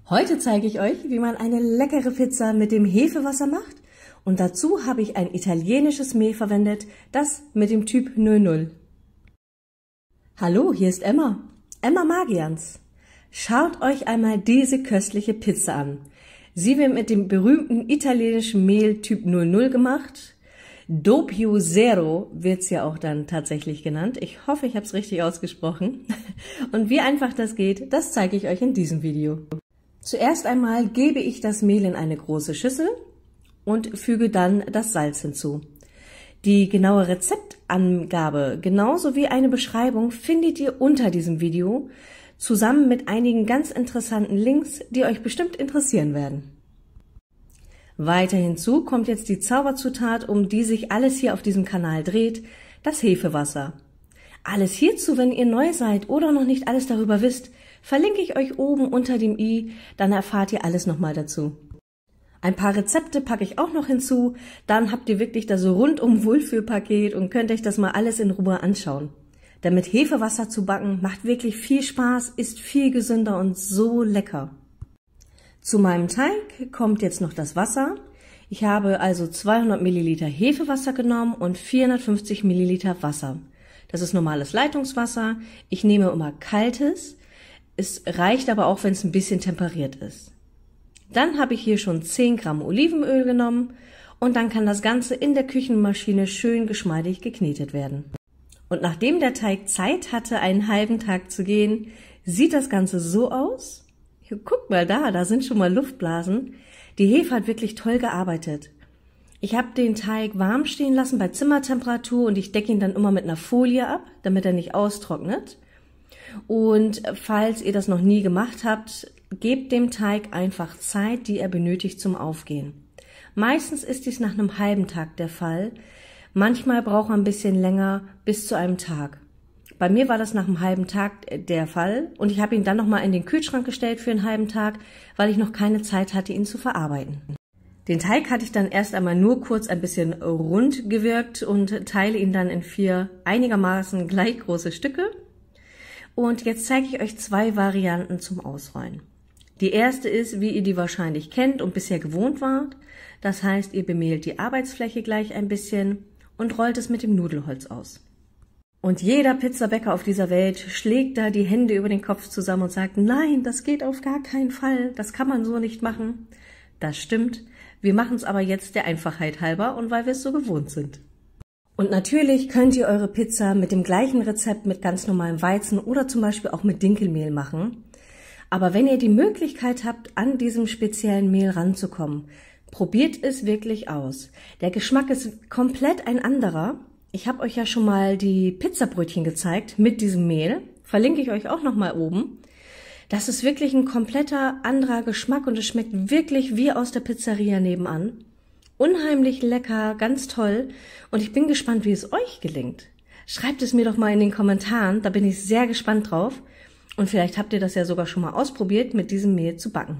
Heute zeige ich euch, wie man eine leckere Pizza mit dem Hefewasser macht, und dazu habe ich ein italienisches Mehl verwendet, das mit dem Typ 00. Hallo, hier ist Emma Magians. Schaut euch einmal diese köstliche Pizza an. Sie wird mit dem berühmten italienischen Mehl Typ 00 gemacht. Doppio Zero wird's ja auch dann tatsächlich genannt. Ich hoffe, ich habe es richtig ausgesprochen. Und wie einfach das geht, das zeige ich euch in diesem Video. Zuerst einmal gebe ich das Mehl in eine große Schüssel und füge dann das Salz hinzu. Die genaue Rezeptangabe genauso wie eine Beschreibung findet ihr unter diesem Video, zusammen mit einigen ganz interessanten Links, die euch bestimmt interessieren werden. Weiter hinzu kommt jetzt die Zauberzutat, um die sich alles hier auf diesem Kanal dreht, das Hefewasser. Alles hierzu, wenn ihr neu seid oder noch nicht alles darüber wisst, verlinke ich euch oben unter dem i, dann erfahrt ihr alles nochmal dazu. Ein paar Rezepte packe ich auch noch hinzu, dann habt ihr wirklich das rundum Wohlfühlpaket und könnt euch das mal alles in Ruhe anschauen. Denn mit Hefewasser zu backen macht wirklich viel Spaß, ist viel gesünder und so lecker. Zu meinem Teig kommt jetzt noch das Wasser. Ich habe also 200 Milliliter Hefewasser genommen und 450 Milliliter Wasser. Das ist normales Leitungswasser. Ich nehme immer kaltes. Es reicht aber auch, wenn es ein bisschen temperiert ist. Dann habe ich hier schon 10 Gramm Olivenöl genommen und dann kann das Ganze in der Küchenmaschine schön geschmeidig geknetet werden. Und nachdem der Teig Zeit hatte, einen halben Tag zu gehen, sieht das Ganze so aus. Guckt mal da sind schon mal Luftblasen. Die Hefe hat wirklich toll gearbeitet. Ich habe den Teig warm stehen lassen bei Zimmertemperatur und ich decke ihn dann immer mit einer Folie ab, damit er nicht austrocknet. Und falls ihr das noch nie gemacht habt, gebt dem Teig einfach Zeit, die er benötigt zum Aufgehen. Meistens ist dies nach einem halben Tag der Fall. Manchmal braucht er ein bisschen länger, bis zu einem Tag. Bei mir war das nach einem halben Tag der Fall und ich habe ihn dann nochmal in den Kühlschrank gestellt für einen halben Tag, weil ich noch keine Zeit hatte, ihn zu verarbeiten. Den Teig hatte ich dann erst einmal nur kurz ein bisschen rund gewirkt und teile ihn dann in 4 einigermaßen gleich große Stücke. Und jetzt zeige ich euch 2 Varianten zum Ausrollen. Die erste ist, wie ihr die wahrscheinlich kennt und bisher gewohnt wart. Das heißt, ihr bemehlt die Arbeitsfläche gleich ein bisschen und rollt es mit dem Nudelholz aus. Und jeder Pizzabäcker auf dieser Welt schlägt da die Hände über den Kopf zusammen und sagt, nein, das geht auf gar keinen Fall, das kann man so nicht machen. Das stimmt, wir machen es aber jetzt der Einfachheit halber und weil wir es so gewohnt sind. Und natürlich könnt ihr eure Pizza mit dem gleichen Rezept mit ganz normalem Weizen oder zum Beispiel auch mit Dinkelmehl machen. Aber wenn ihr die Möglichkeit habt, an diesem speziellen Mehl ranzukommen, probiert es wirklich aus. Der Geschmack ist komplett ein anderer. Ich habe euch ja schon mal die Pizzabrötchen gezeigt mit diesem Mehl. Verlinke ich euch auch noch mal oben. Das ist wirklich ein kompletter anderer Geschmack und es schmeckt wirklich wie aus der Pizzeria nebenan. Unheimlich lecker, ganz toll. Und ich bin gespannt, wie es euch gelingt. Schreibt es mir doch mal in den Kommentaren, da bin ich sehr gespannt drauf. Und vielleicht habt ihr das ja sogar schon mal ausprobiert, mit diesem Mehl zu backen.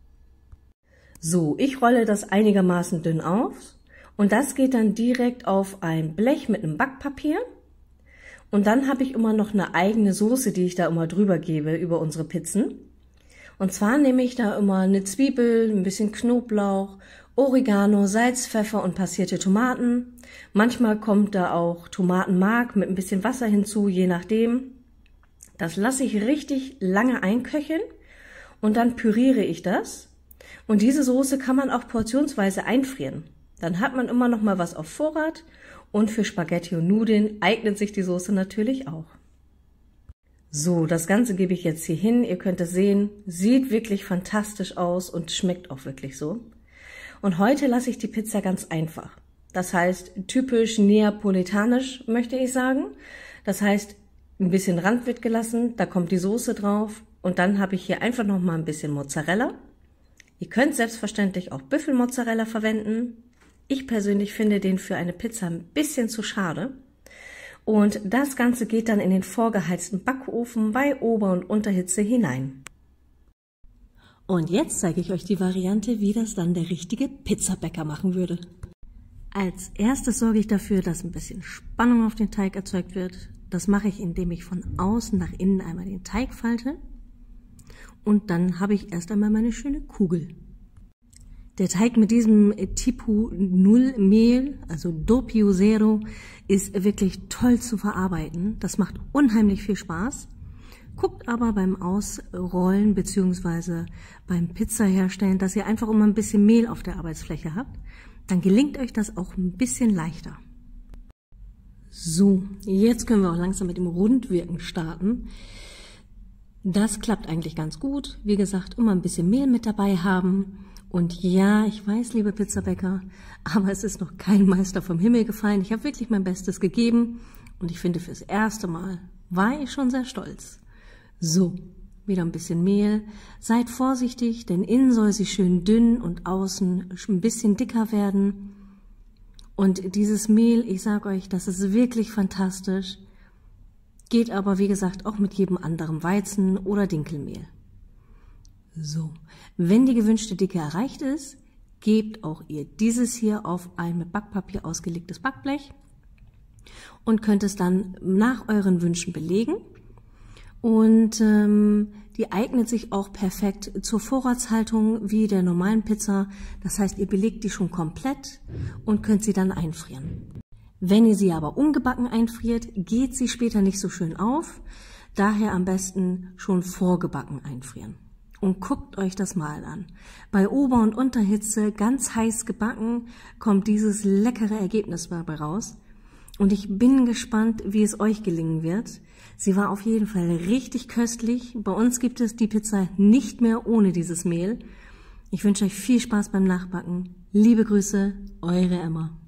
So, ich rolle das einigermaßen dünn auf. Und das geht dann direkt auf ein Blech mit einem Backpapier. Und dann habe ich immer noch eine eigene Soße, die ich da immer drüber gebe, über unsere Pizzen. Und zwar nehme ich da immer eine Zwiebel, ein bisschen Knoblauch, Oregano, Salz, Pfeffer und passierte Tomaten. Manchmal kommt da auch Tomatenmark mit ein bisschen Wasser hinzu, je nachdem. Das lasse ich richtig lange einköcheln und dann püriere ich das. Und diese Soße kann man auch portionsweise einfrieren. Dann hat man immer noch mal was auf Vorrat und für Spaghetti und Nudeln eignet sich die Soße natürlich auch. So, das Ganze gebe ich jetzt hier hin. Ihr könnt es sehen, sieht wirklich fantastisch aus und schmeckt auch wirklich so. Und heute lasse ich die Pizza ganz einfach. Das heißt, typisch neapolitanisch möchte ich sagen. Das heißt, ein bisschen Rand wird gelassen, da kommt die Soße drauf und dann habe ich hier einfach noch mal ein bisschen Mozzarella. Ihr könnt selbstverständlich auch Büffelmozzarella verwenden. Ich persönlich finde den für eine Pizza ein bisschen zu schade. Und das Ganze geht dann in den vorgeheizten Backofen bei Ober- und Unterhitze hinein. Und jetzt zeige ich euch die Variante, wie das dann der richtige Pizzabäcker machen würde. Als erstes sorge ich dafür, dass ein bisschen Spannung auf den Teig erzeugt wird. Das mache ich, indem ich von außen nach innen einmal den Teig falte und dann habe ich erst einmal meine schöne Kugel. Der Teig mit diesem Tipo 0 Mehl, also Doppio Zero, ist wirklich toll zu verarbeiten. Das macht unheimlich viel Spaß. Guckt aber beim Ausrollen bzw. beim Pizza herstellen, dass ihr einfach immer ein bisschen Mehl auf der Arbeitsfläche habt. Dann gelingt euch das auch ein bisschen leichter. So, jetzt können wir auch langsam mit dem Rundwirken starten. Das klappt eigentlich ganz gut. Wie gesagt, immer ein bisschen Mehl mit dabei haben. Und ja, ich weiß, liebe Pizzabäcker, aber es ist noch kein Meister vom Himmel gefallen. Ich habe wirklich mein Bestes gegeben und ich finde, fürs erste Mal war ich schon sehr stolz. So, wieder ein bisschen Mehl. Seid vorsichtig, denn innen soll sie schön dünn und außen ein bisschen dicker werden. Und dieses Mehl, ich sage euch, das ist wirklich fantastisch. Geht aber, wie gesagt, auch mit jedem anderen Weizen- oder Dinkelmehl. So, wenn die gewünschte Dicke erreicht ist, gebt auch ihr dieses hier auf ein mit Backpapier ausgelegtes Backblech und könnt es dann nach euren Wünschen belegen. Und die eignet sich auch perfekt zur Vorratshaltung wie der normalen Pizza. Das heißt, ihr belegt die schon komplett und könnt sie dann einfrieren. Wenn ihr sie aber ungebacken einfriert, geht sie später nicht so schön auf. Daher am besten schon vorgebacken einfrieren. Und guckt euch das mal an. Bei Ober- und Unterhitze, ganz heiß gebacken, kommt dieses leckere Ergebnis dabei raus. Und ich bin gespannt, wie es euch gelingen wird. Sie war auf jeden Fall richtig köstlich. Bei uns gibt es die Pizza nicht mehr ohne dieses Mehl. Ich wünsche euch viel Spaß beim Nachbacken. Liebe Grüße, eure Emma.